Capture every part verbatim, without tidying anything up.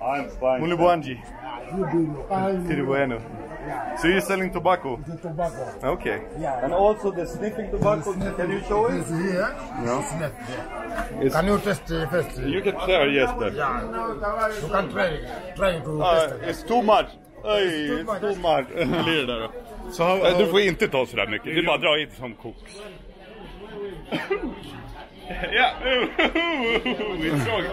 I'm fine. Mulibwanji. Tiribueno. So you're selling tobacco? Tobacco. Okay. Yeah. And also the sniffing tobacco, can you show it? It's here. No. Sniff. Yeah. It's, Can you test it first? you can try, yes, there. Yeah. You can try, try to Uh, test it. it's too much. Hey, it's too much. Blir det där då? So how, Nej, du får inte ta så där mycket. Det är bara dra hit som koks. Ja, it's strong.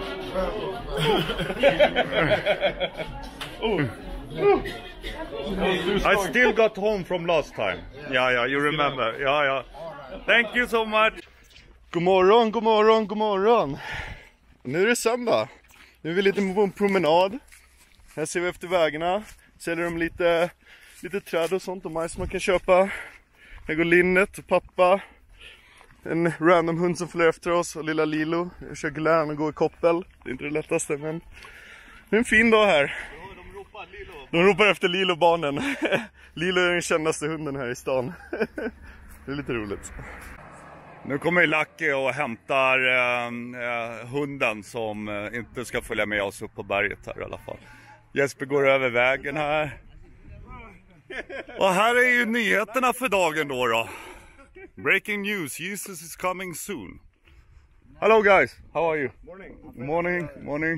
I still got home from last time. Ja, ja, you remember. Ja, ja. Thank you so much. God morgon, god morgon, god morgon. Nu är det söndag. Nu är vi lite på en promenad. Här ser vi efter vägarna. Säljer de lite, lite träd och sånt och majs man kan köpa. Här går Linnet och pappa. En random hund som följer efter oss och lilla Lilo. Jag försöker lära honom att gå i koppel. Det är inte det lättaste, men det är en fin dag här. de ropar Lilo. De ropar efter Lilo-barnen. Lilo är den kändaste hunden här i stan. Det är lite roligt. Nu kommer Lucky och hämtar eh, hunden som eh, inte ska följa med oss upp på berget här i alla fall. Jesper går över vägen här. Och här är ju nyheterna för dagen då då. Breaking news, Jesus is coming soon. Hello guys, how are you? Morning. Morning, morning.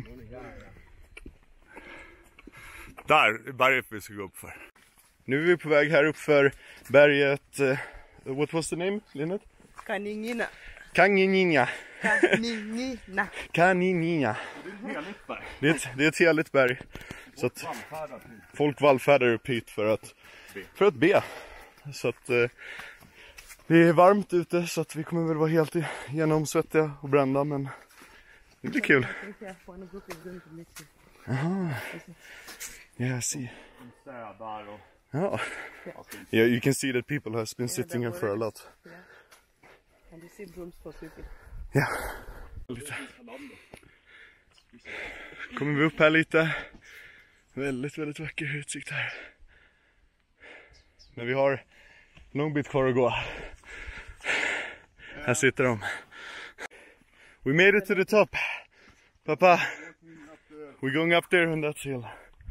Där är berget vi ska gå upp för. Nu är vi på väg här upp för berget. Uh, what was the name, Linnet? Kaninina. Kanginina. Kaninina. Kaninina. Det är ett heligt berg. Det är ett, det är ett heligt berg. Så att folk vallfärdar upp hit för att, för att be. Så att uh, det är varmt ute så att vi kommer väl vara helt genomsvettiga och brända, men det blir kul. Aha. Yeah, I see. Oh. Yeah, you can see that people has been sitting here for a lot. And you see brooms for sweeping. Ja. Lite. Kommer vi upp här lite. Väldigt, väldigt vacker utsikt här. Men vi har en lång bit kvar att gå. Här sitter de. We made it to the top. Papa. We're going up there on that hill.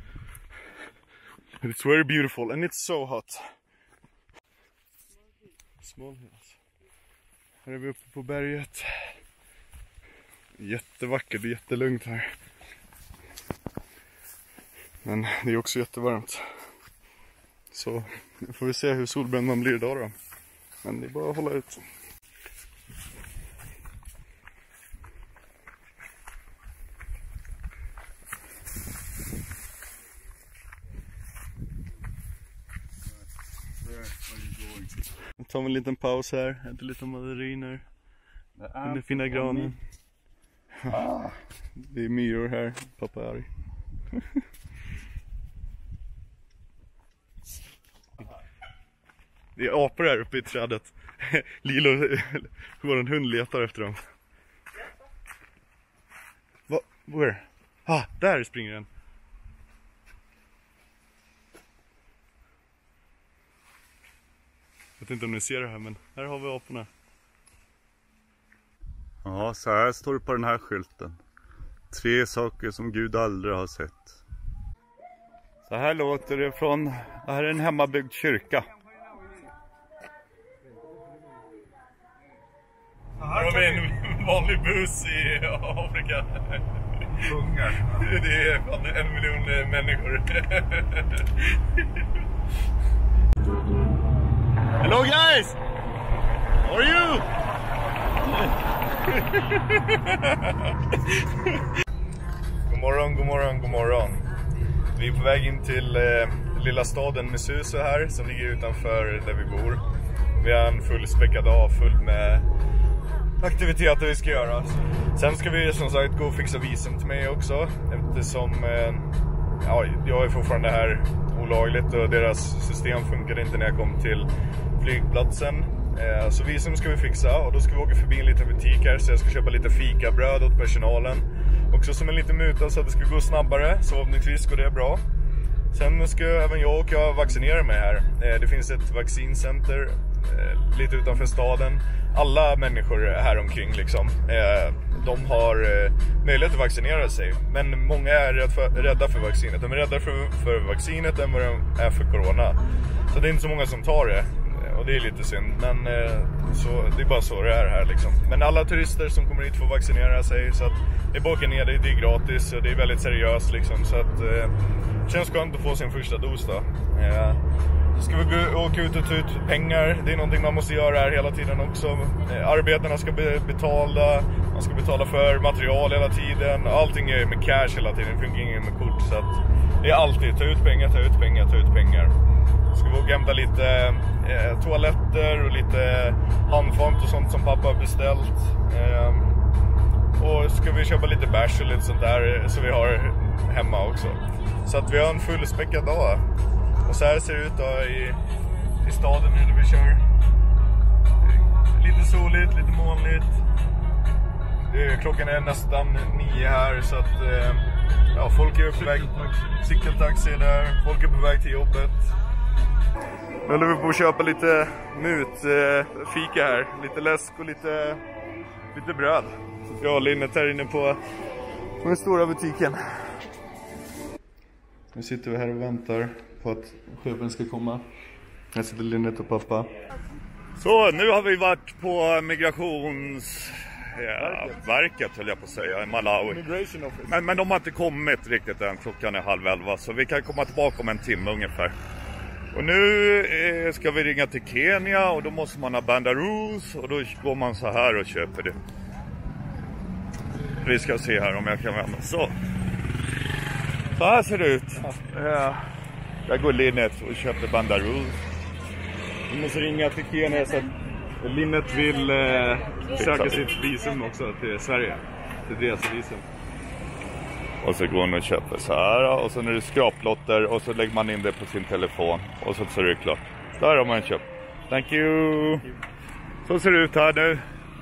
And it's very beautiful and it's so hot. Small hills. Här är vi uppe på berget. Jättevackert, det är jättelugnt här. Men det är också jättevarmt. Så nu får vi se hur solbränd man blir idag då. Men det är bara att hålla ut. Jag tar en liten paus här, äter lite mandariner. Den fina granen. Ah. Det är myror här, pappa är arg. Det är apor här uppe i trädet. Lilo, hur en hund letar efter dem. Va? Where? Ah, där springer den. Jag vet inte om ni ser det här, men här har vi aporna. Ja, så här står det på den här skylten. Tre saker som Gud aldrig har sett. Så här låter det från, det här är en hemmabyggd kyrka. Här har vi en vanlig bus i Afrika. Ungar. Det är fan en miljon människor. Hello guys! How are you? God morgon, god morgon, god morgon. Vi är på väg in till eh, lilla staden Mesuso här som ligger utanför där vi bor. Vi har en fullspäckad dag full med aktiviteter vi ska göra. Sen ska vi som sagt gå och fixa visum till mig också. Eftersom eh, ja, jag är fortfarande här olagligt och deras system funkade inte när jag kom till flygplatsen. Eh, så visum ska vi fixa och då ska vi åka förbi en liten butik här så jag ska köpa lite fikabröd åt personalen. Också som en liten muta så att det ska gå snabbare, så förhoppningsvis går det bra. Sen ska även jag åka och vaccinera mig här. Eh, det finns ett vaccincenter eh, lite utanför staden. Alla människor här omkring liksom, eh, de har eh, möjlighet att vaccinera sig. Men många är rädd för, rädda för vaccinet. De är rädda för, för vaccinet än vad de är för corona. Så det är inte så många som tar det. Och det är lite synd. Men eh, så, det är bara så det är här liksom. Men alla turister som kommer hit får vaccinera sig. Så att det är bara åka ner, det är gratis och det är väldigt seriöst liksom. Så att eh, det känns skönt att få sin första dos då. Eh, Ska vi gå, åka ut och ta ut pengar? Det är någonting man måste göra här hela tiden också. Eh, arbetarna ska be, betala, man ska betala för material hela tiden. Allting är med cash hela tiden, det funkar inget med kort. Så att det är alltid ta ut pengar, ta ut pengar, ta ut pengar. Ska vi åka hämta lite eh, toaletter och lite handfont och sånt som pappa har beställt. Eh, och ska vi köpa lite bärs och lite sånt där så vi har hemma också. Så att vi har en fullspäckad dag. Och så här ser det ut då i, i staden nu när vi kör. Lite soligt, lite molnigt. Klockan är nästan nio här så att eh, ja, folk är på väg. Cykeltaxi är där, folk är på väg till jobbet. Nu håller vi på att köpa lite mut, eh, fika här. Lite läsk och lite, lite bröd. Så jag har Linnet här inne på, på den stora butiken. Nu sitter vi här och väntar på att chefen ska komma. Här sitter Linnet och pappa. Så nu har vi varit på migrations... Ja, verket höll jag på att säga, i Malawi. Men, men de har inte kommit riktigt än, klockan är halv elva. Så vi kan komma tillbaka om en timme ungefär. Och nu eh, ska vi ringa till Kenya och då måste man ha bandaroos. Och då går man så här och köper det. Vi ska se här om jag kan vända. Så. Så här ser det ut. Ja. Jag går Linnet och köper bandaroos. Vi måste ringa till Kenya så att Linnet vill eh, söka sitt visum också till Sverige. Till resevisum. Och så går man och köper så här. Och så är det skraplotter och så lägger man in det på sin telefon. Och så ser det klart. Där har man köpt. Thank you. Så ser det ut här nu.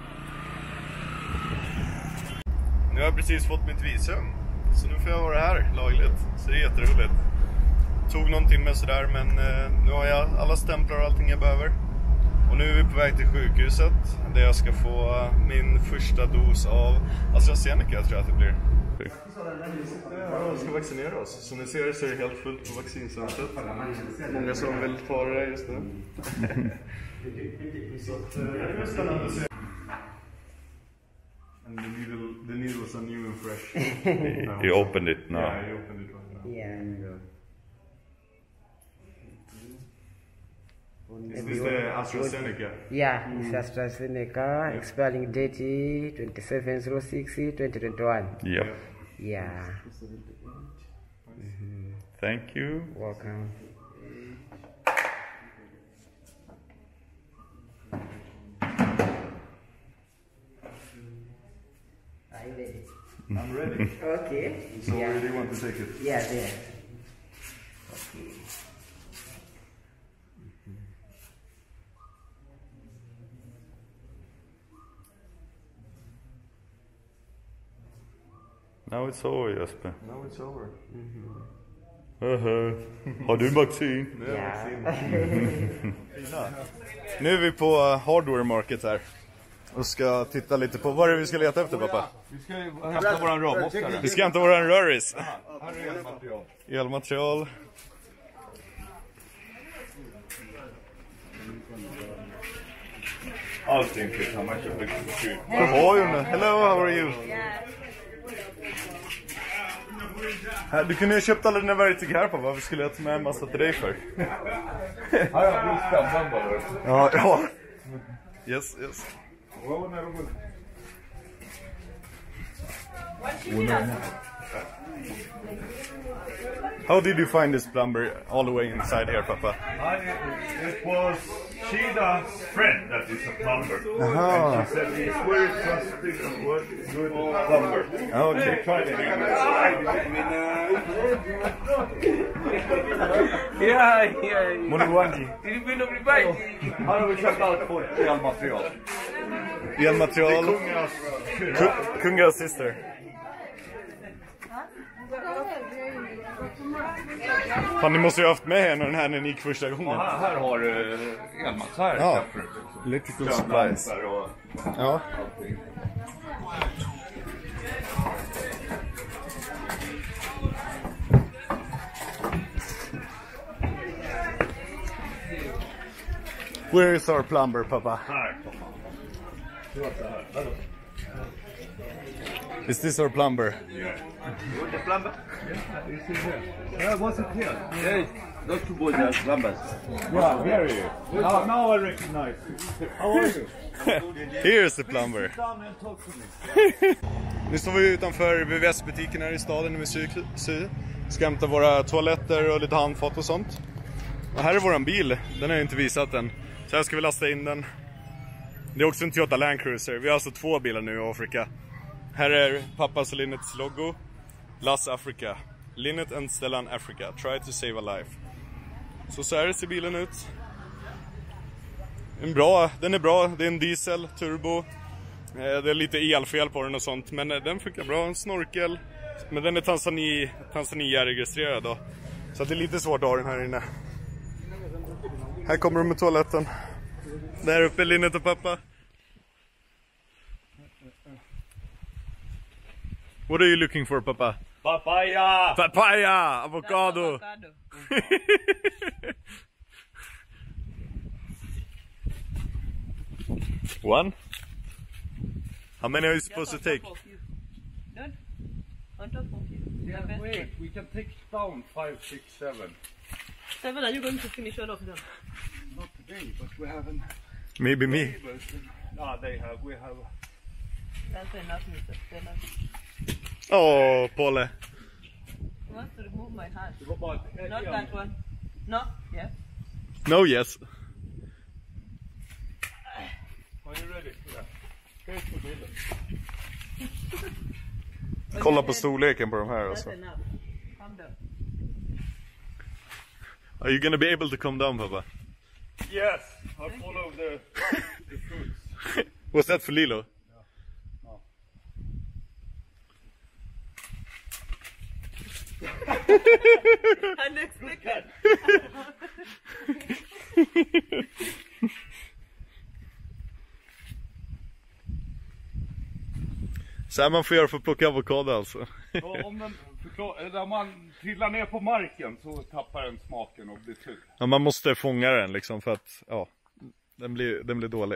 Nu har jag precis fått mitt visum. Så nu får jag vara här lagligt. Så det är jätteroligt. Tog någon timme sådär men eh, nu har jag alla stämplar och allting jag behöver. Och nu är vi på väg till sjukhuset där jag ska få min första dos av AstraZeneca tror jag att det blir. Ja, vi ska vaccinera oss. Som ni ser så är det helt fullt på vaccincentret. Många som vill ta det just nu. Så att, det är spännande att se. And the needle, the needles are new and fresh. You opened it now. Yeah, you opened it right now. Yeah. Is this the AstraZeneca? Yeah, it's AstraZeneca, expiring date twenty-seven oh six twenty twenty-one. Yep. Yeah. Thank you. Welcome. Are you ready? I'm ready. Okay. So yeah. where do you want to take it? Yeah, there. Okay. Now it's over, Jesper. Now it's over. Uh-huh. Har du vaccin? Yeah. Nu är vi på Hardware Market här. Och ska titta lite på vad är det vi ska leta efter, pappa? Vi ska hämta våran ramoskare. Vi ska hämta våran röris. Här är elmaterial. Elmaterial. Allting finns här, man köper kyl. How Hello, how are you? Här, du kunde ju köpt alla dina verktyg här på. Varför skulle jag ta med en massa till dig för? Här har vi stämman bara. Ja, ja. Yes, yes. How did you find this plumber all the way inside here, Papa? It was Shida's friend that is a plumber. Aha. And she said he's very trusted and good plumber. Okay. Try it. Ja, ja. Moniwanji. Det vill nog bli bajt. Här har vi köpt allt på elmaterial. Elmaterial. Kungas Kungas syster. Fan, ni måste ju ha haft med henne den här när ni gick första gången. Och här, här har du en massa här. Ja, electrical supplies. Och Ja. allting. Where is our plumber, Papa? Här, pappa. Is this our plumber? The plumber? Yeah, what's it here? Yeah, those two boys are plumbers. Yeah, here he is. Now, now I recognize you. How are you? Here's the plumber. Come and talk to me. Nu står vi utanför V V S-butiken här i staden med Sy. Ska hämta våra toaletter och lite handfat och sånt. Och här är våran bil. Den har jag inte visat än. Så här ska vi lasta in den. Det är också en Toyota Land Cruiser. Vi har alltså två bilar nu i Afrika. Här är pappas och Linnets logo. Las Africa. Linnet and Stellan Africa. Try to save a life. Så så här ser bilen ut. En bra, den är bra. Det är en diesel, turbo. Det är lite elfel på den och sånt. Men den funkar bra. En snorkel. Men den är Tanzania, Tanzania-registrerad då. Så det är lite svårt att ha den här inne. Här kommer de med toaletten. Där uppe är Linnet och pappa. What are you looking for, Papa? Papaya! Papaya! Avocado! Avocado. One? How many are you supposed to Just on take? top of you. Don't. On top of you. Yeah, The best wait, way. we can take down five, six, seven. Seven, are you going to finish all of them? Not today, but we have an... Maybe me. Ah, they have, we have... That's enough, Mister Stella. Oh, Paule. He wants to remove my hand. But, uh, Not yeah, that one. No? Yes? No, yes. Are you ready? Yeah. Here's the bill. Kolla på storleken på de här That's alltså. enough. Calm down. Are you gonna be able to come down, Papa? Yes, I follow the, the fruits. Was that for Lilo? Unexpected. Så här man får göra för att plocka avokado alltså. Ja, om den förklar, när man trillar ner på marken så tappar den smaken och blir sur. Ja, man måste fånga den liksom för att, ja, den blir, den blir dålig.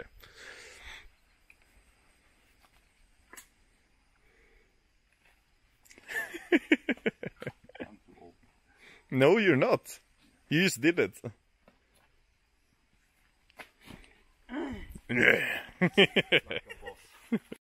No, you're not. You just did it.